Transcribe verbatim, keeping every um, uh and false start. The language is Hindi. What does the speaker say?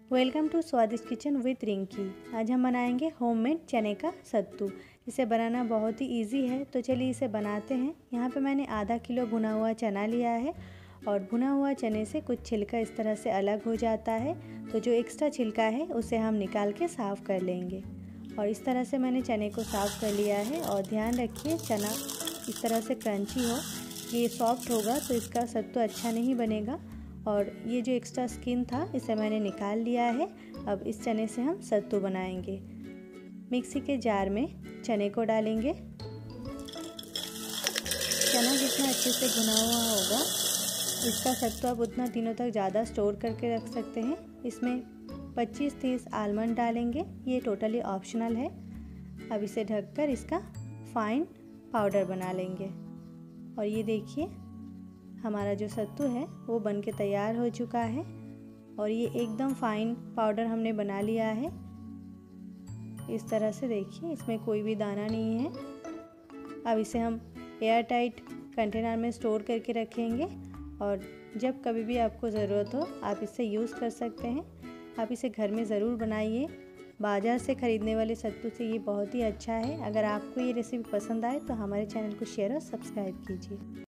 Welcome to Swadisht kitchen with Rinki. आज हम बनाएंगे होममेड चने का सत्तू। इसे बनाना बहुत ही इजी है, तो चलिए इसे बनाते हैं। यहाँ पे मैंने आधा किलो भुना हुआ चना लिया है और भुना हुआ चने से कुछ छिलका इस तरह से अलग हो जाता है, तो जो एक्स्ट्रा छिलका है उसे हम निकाल के साफ़ कर लेंगे। और इस तरह से मैंने चने को साफ़ कर लिया है। और ध्यान रखिए चना इस तरह से क्रंची हो, ये सॉफ्ट होगा तो इसका सत्तू अच्छा नहीं बनेगा। और ये जो एक्स्ट्रा स्किन था इसे मैंने निकाल लिया है। अब इस चने से हम सत्तू बनाएंगे। मिक्सी के जार में चने को डालेंगे। चना जितना अच्छे से भुना हुआ होगा इसका सत्तू आप उतना दिनों तक ज़्यादा स्टोर करके रख सकते हैं। इसमें पच्चीस तीस आलमंड डालेंगे, ये टोटली ऑप्शनल है। अब इसे ढककर इसका फाइन पाउडर बना लेंगे। और ये देखिए हमारा जो सत्तू है वो बन के तैयार हो चुका है और ये एकदम फाइन पाउडर हमने बना लिया है। इस तरह से देखिए इसमें कोई भी दाना नहीं है। अब इसे हम एयर टाइट कंटेनर में स्टोर करके रखेंगे और जब कभी भी आपको ज़रूरत हो आप इसे यूज़ कर सकते हैं। आप इसे घर में ज़रूर बनाइए। बाज़ार से ख़रीदने वाले सत्तू से ये बहुत ही अच्छा है। अगर आपको ये रेसिपी पसंद आए तो हमारे चैनल को शेयर और सब्सक्राइब कीजिए।